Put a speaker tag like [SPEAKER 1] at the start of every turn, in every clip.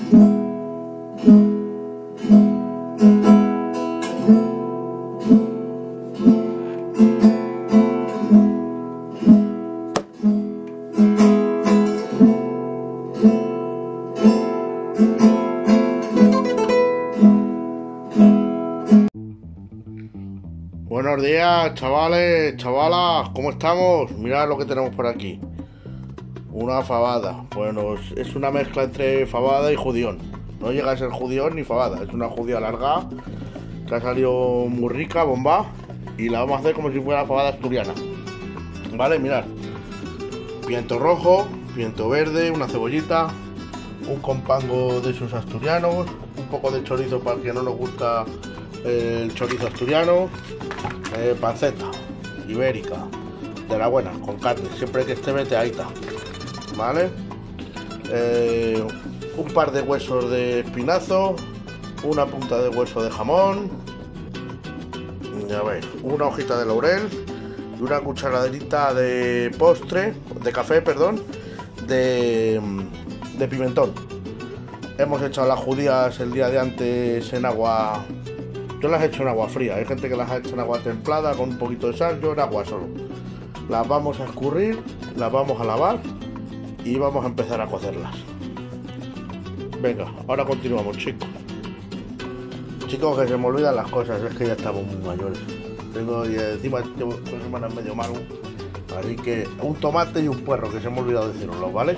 [SPEAKER 1] Buenos días, chavales, chavalas, ¿cómo estamos? Mirad lo que tenemos por aquí. Una fabada. Bueno, es una mezcla entre fabada y judión. No llega a ser judión ni fabada, es una judía alargada que ha salido muy rica, bomba. Y la vamos a hacer como si fuera fabada asturiana. Vale, mirad. Pimiento rojo, pimiento verde, una cebollita, un compango de esos asturianos, un poco de chorizo para el que no nos gusta el chorizo asturiano, panceta ibérica de la buena, con carne, siempre que esté veteadita, ¿vale? Un par de huesos de espinazo, una punta de hueso de jamón, ya veis, una hojita de laurel y una cucharadita de postre, de café, perdón, de pimentón. Hemos echado las judías el día de antes en agua. Yo las he hecho en agua fría, hay gente que las ha hecho en agua templada con un poquito de sal, yo en agua solo. Las vamos a escurrir, las vamos a lavar y vamos a empezar a cocerlas. Venga, ahora continuamos, chicos. Chicos, que se me olvidan las cosas, es que ya estamos muy mayores. Tengo y encima llevo 2 semanas medio malo, así que un tomate y un puerro, que se me ha olvidado deciroslo, ¿vale?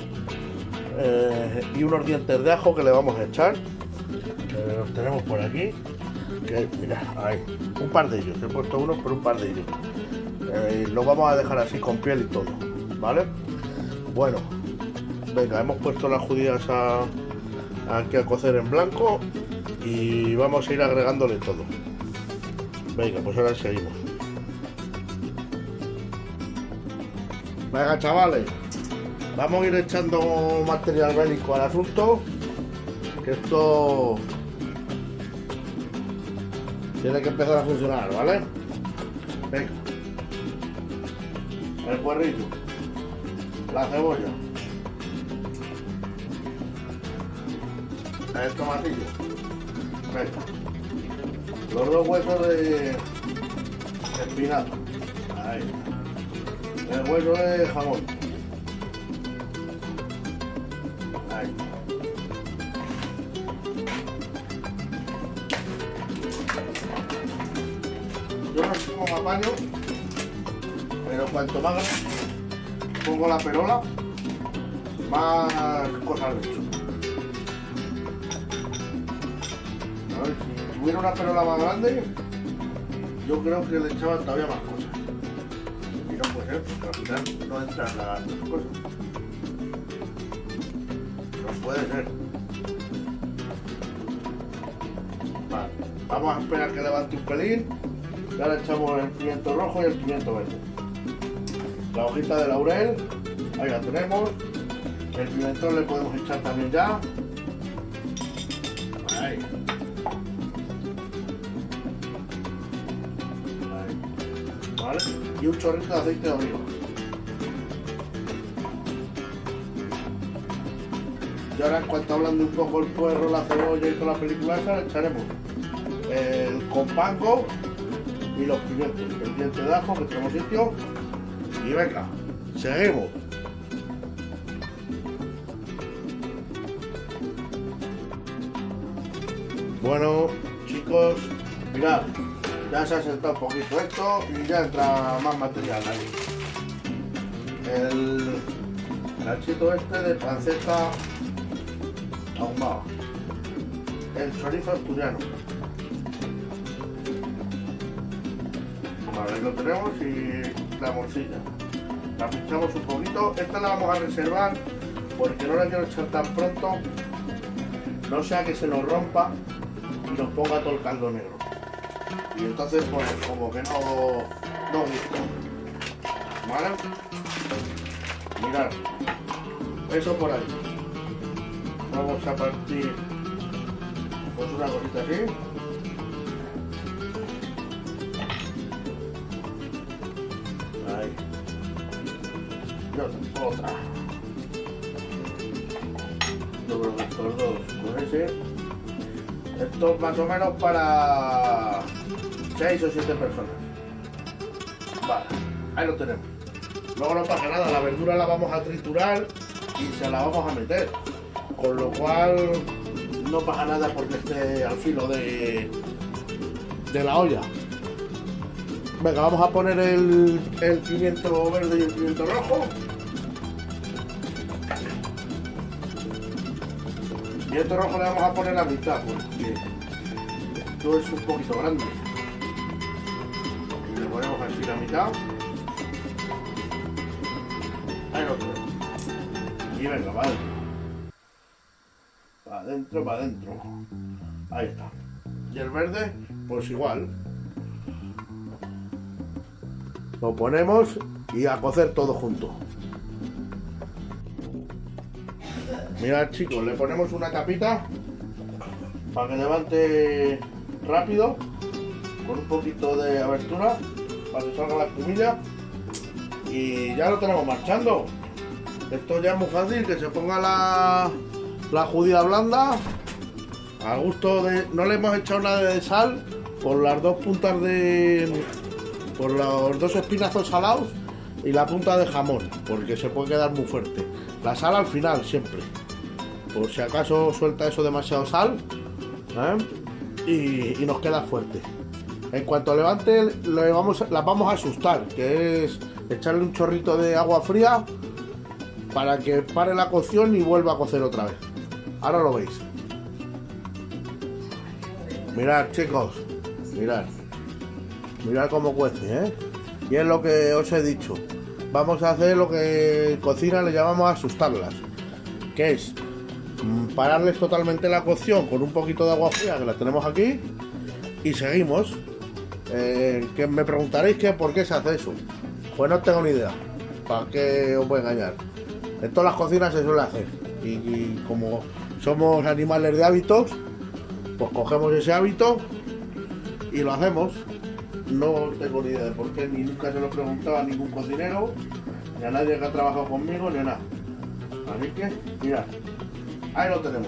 [SPEAKER 1] Y unos dientes de ajo que le vamos a echar. Los tenemos por aquí. Que, mira, ahí, un par de ellos, he puesto unos, pero un par de ellos. Lo vamos a dejar así con piel y todo, ¿vale? Bueno, venga, hemos puesto las judías aquí a cocer en blanco y vamos a ir agregándole todo. Venga, pues ahora seguimos. Venga, chavales, vamos a ir echando material bélico al asunto, que esto tiene que empezar a funcionar, ¿vale? Venga. El puerrillo. La cebolla. El tomatillo. Venga. Los 2 huesos de espinazo. Ahí. El hueso de jamón. Ahí. Yo no sé cómo me apaño, pero cuanto más pongo la perola, más cosas le echo. A ver, si tuviera una perola más grande, yo creo que le echaban todavía más cosas. Y no puede ser, porque al final no entran las cosas. No puede ser. Vale, vamos a esperar que levante un pelín. Y ahora echamos el pimiento rojo y el pimiento verde. La hojita de laurel, ahí la tenemos. El pimentón le podemos echar también ya. Ahí. Ahí. ¿Vale? Y un chorrito de aceite de oliva. Y ahora, en cuanto hablando un poco el puerro, la cebolla y toda la película esa, le echaremos el compango y los pimientos, el diente de ajo que tenemos sitio. Y venga, seguimos. Bueno, chicos, mirad, ya se ha sentado un poquito esto y ya entra más material ahí. El ganchito este de panceta ahumada, el chorizo asturiano. Vale, ahí lo tenemos y la morcilla. La pinchamos un poquito. Esta la vamos a reservar porque no la quiero echar tan pronto, no sea que se nos rompa y nos ponga todo el caldo negro. Y entonces pues como que no gusta. ¿Vale? Mirad, eso por ahí. Vamos a partir pues una cosita así. Ahí. Y otra. Yo creo que estos dos con ser. Esto es más o menos para 6 o 7 personas. Vale, ahí lo tenemos. Luego no pasa nada, la verdura la vamos a triturar y se la vamos a meter. Con lo cual no pasa nada porque esté al filo de la olla. Venga, vamos a poner el pimiento verde y el pimiento rojo. Y este rojo le vamos a poner la mitad porque esto es un poquito grande. Y le ponemos así la mitad. Ahí lo tenemos. Y venga, para adentro. Para adentro, para adentro. Ahí está. Y el verde, pues igual. Lo ponemos y a cocer todo junto. Mirad, chicos, le ponemos una tapita para que levante rápido, con un poquito de abertura para que salga la espumilla, y ya lo tenemos marchando. Esto ya es muy fácil, que se ponga la judía blanda al gusto de... No le hemos echado nada de sal por las dos puntas por los dos espinazos salados y la punta de jamón, porque se puede quedar muy fuerte. La sal al final siempre, por si acaso suelta eso demasiado sal, y nos queda fuerte. En cuanto levante, la vamos a asustar, que es echarle un chorrito de agua fría para que pare la cocción y vuelva a cocer otra vez. Ahora lo veis. Mirad, chicos, mirad cómo cuece, ¿eh? Y es lo que os he dicho. Vamos a hacer lo que en cocina le llamamos asustarlas, que es pararles totalmente la cocción con un poquito de agua fría, que la tenemos aquí, y seguimos. Que me preguntaréis que por qué se hace eso. Pues no tengo ni idea. ¿Para qué os voy a engañar? En todas las cocinas se suele hacer. Y como somos animales de hábitos, pues cogemos ese hábito y lo hacemos. No tengo ni idea de por qué, ni nunca se lo he preguntado a ningún cocinero, ni a nadie que ha trabajado conmigo, ni a nada. Así que, mirad, ahí lo tenemos.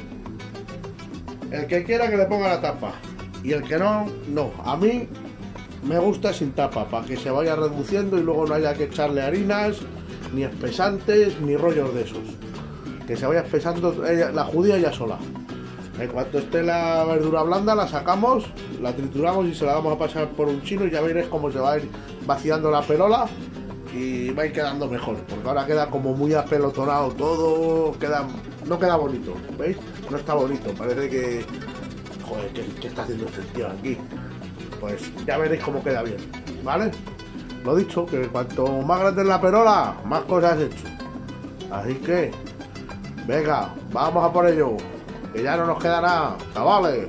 [SPEAKER 1] El que quiera que le ponga la tapa, y el que no, no. A mí me gusta sin tapa, para que se vaya reduciendo y luego no haya que echarle harinas, ni espesantes, ni rollos de esos. Que se vaya espesando la judía ya sola. En cuanto esté la verdura blanda, la sacamos, la trituramos y se la vamos a pasar por un chino, y ya veréis cómo se va a ir vaciando la perola y va a ir quedando mejor, porque ahora queda como muy apelotonado todo, no queda bonito, ¿veis? No está bonito, parece que... Joder, ¿qué está haciendo este tío aquí? Pues ya veréis cómo queda bien, ¿vale? Lo dicho, que cuanto más grande es la perola, más cosas has hecho. Así que, venga, vamos a por ello, que ya no nos queda nada, chavales.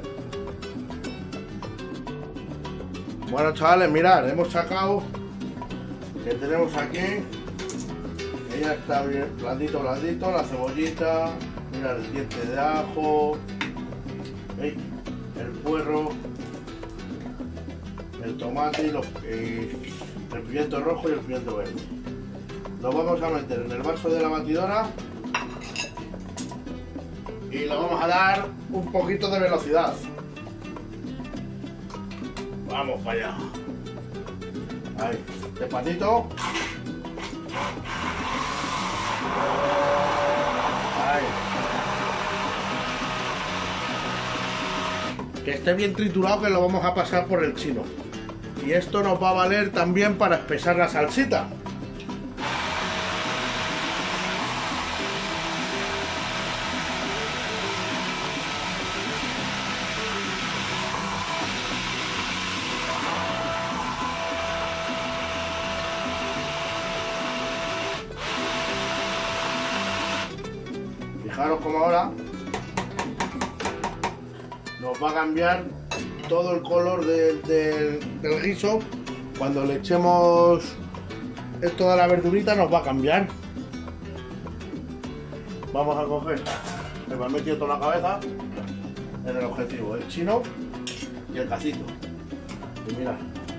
[SPEAKER 1] Bueno, chavales, mirad, hemos sacado, que tenemos aquí, que ya está bien blandito, la cebollita, mirad, el diente de ajo, ¿veis? El puerro, el tomate y el pimiento rojo y el pimiento verde. Lo vamos a meter en el vaso de la batidora y le vamos a dar un poquito de velocidad. Vamos para allá. Ahí, despacito. Ahí. Que esté bien triturado, que lo vamos a pasar por el chino. Y esto nos va a valer también para espesar la salsita. Fijaros como ahora nos va a cambiar todo el color del guiso. Cuando le echemos toda la verdurita nos va a cambiar. Vamos a coger, me va metido toda la cabeza en el objetivo, el chino y el cacito. Y mirad,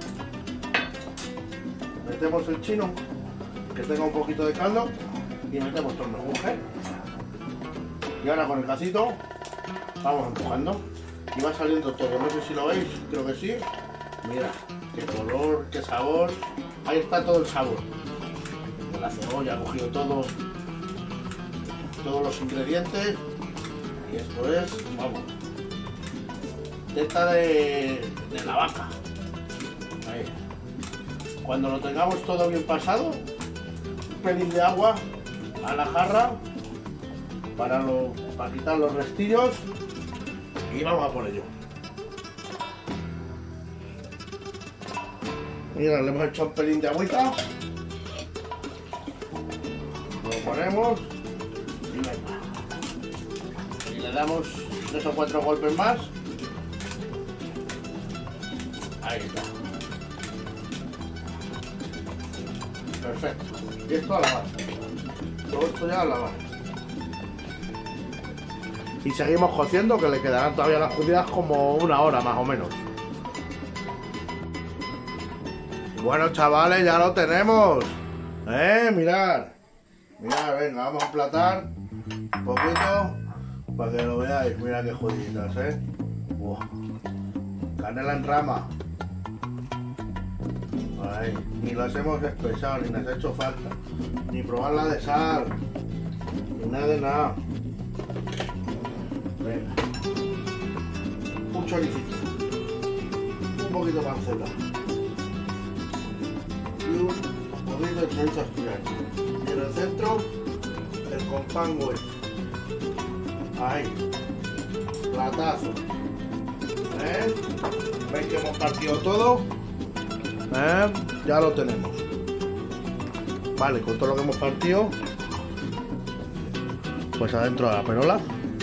[SPEAKER 1] metemos el chino, que tenga un poquito de caldo, y metemos todo el menjurje. Y ahora con el cacito Vamos empujando. Y va saliendo todo. No sé si lo veis, creo que sí. Mira, qué color, qué sabor. Ahí está todo el sabor. La cebolla ha cogido todos los ingredientes. Y esto es, vamos, teta de la vaca. Ahí. Cuando lo tengamos todo bien pasado, un pelín de agua a la jarra para quitar los restillos y vamos a por ello. Mira, le hemos hecho un pelín de agüita, lo ponemos y venga. Y le damos 3 o 4 golpes más. Ahí está. Perfecto. Y esto a lavar. Todo esto ya a lavar. Y seguimos cociendo, que le quedarán todavía las judías como 1 hora más o menos. Bueno, chavales, ya lo tenemos. Mirad. Mirad, venga, vamos a emplatar un poquito para que lo veáis. Mira qué juditas, Wow. Canela en rama. Ahí. Ni las hemos espesado, ni nos ha hecho falta. Ni probarla de sal. Ni nada de nada. Venga. Un choricito. Un poquito de panceta. Y un poquito de chorizo asturiano. Y en el centro, el compango este. Ahí. Platazo. ¿Veis que hemos partido todo? Ya lo tenemos. Vale, con todo lo que hemos partido, pues adentro de la perola.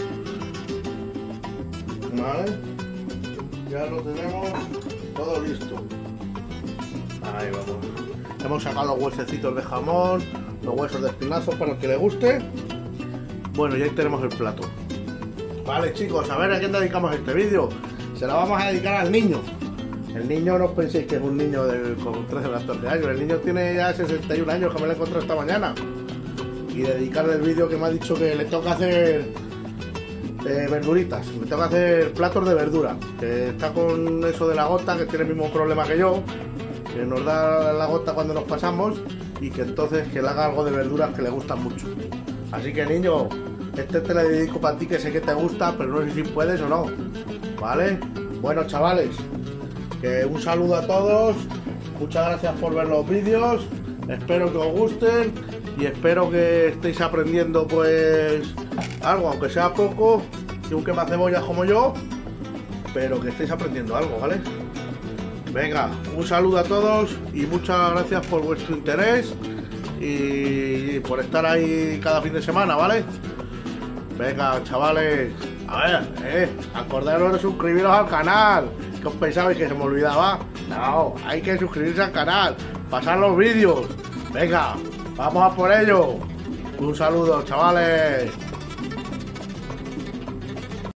[SPEAKER 1] Vale, ya lo tenemos todo listo. Ahí vamos. Hemos sacado los huesecitos de jamón, los huesos de espinazo para el que le guste. Bueno, y ahí tenemos el plato. Vale, chicos, a ver a quién dedicamos este vídeo. Se lo vamos a dedicar al niño. El niño, no os penséis que es un niño con 13 o 14 años. El niño tiene ya 61 años, que me lo encontré esta mañana. Y dedicarle el vídeo que me ha dicho que le toca hacer verduritas. Le toca hacer platos de verdura. Que está con eso de la gota, que tiene el mismo problema que yo. Que nos da la gota cuando nos pasamos. Y que entonces que le haga algo de verduras que le gustan mucho. Así que, niño, este te lo dedico para ti, que sé que te gusta, pero no sé si puedes o no. ¿Vale? Bueno, chavales, que un saludo a todos, muchas gracias por ver los vídeos, espero que os gusten y espero que estéis aprendiendo pues algo, aunque sea poco, y un quema cebollas como yo, pero que estéis aprendiendo algo, ¿vale? Venga, un saludo a todos y muchas gracias por vuestro interés y por estar ahí cada fin de semana, ¿vale? Venga, chavales, a ver, acordaros de suscribiros al canal. ¿Qué os pensabais, que se me olvidaba? No, hay que suscribirse al canal, pasar los vídeos. Venga, vamos a por ello. Un saludo, chavales.